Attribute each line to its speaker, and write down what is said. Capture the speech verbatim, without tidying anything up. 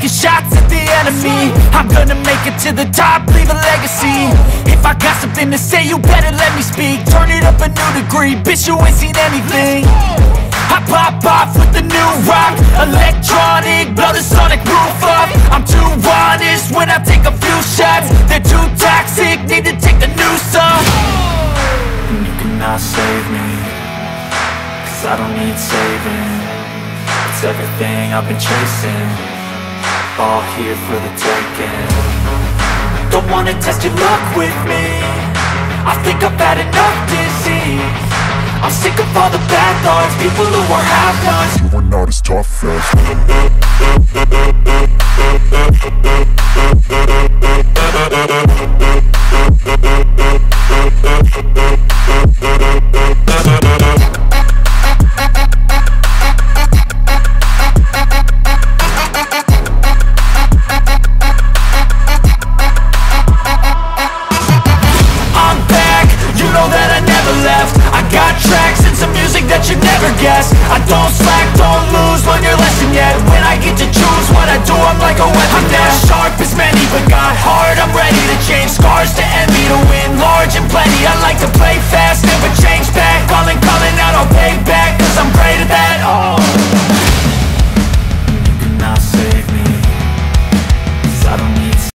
Speaker 1: taking shots at the enemy. I'm gonna make it to the top, leave a legacy. If I got something to say, you better let me speak. Turn it up a new degree, bitch, you ain't seen anything. I pop off with the new rock, electronic, blow the sonic roof up. I'm too honest when I take a few shots. They're too toxic, need to take the noose off. And you cannot save me, cause I don't need saving. It's everything I've been chasing, all here for the taking. Don't wanna test your luck with me, I think I've had enough disease. I'm sick of all the bad thoughts, people who are half-nots. You are not as tough as I'm back, you know that I never left. I got tracks and some music that you never guessed. I don't slack, don't lose, learn your lesson yet. When I get to choose what I do, I'm like a weapon. I'm not sharp as many, but got heart, I'm ready to change. Scars to envy, to win large and